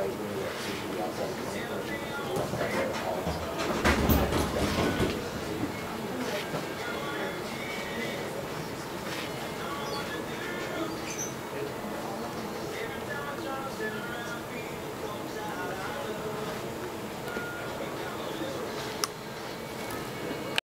really like sushi outside of 21st. That's all.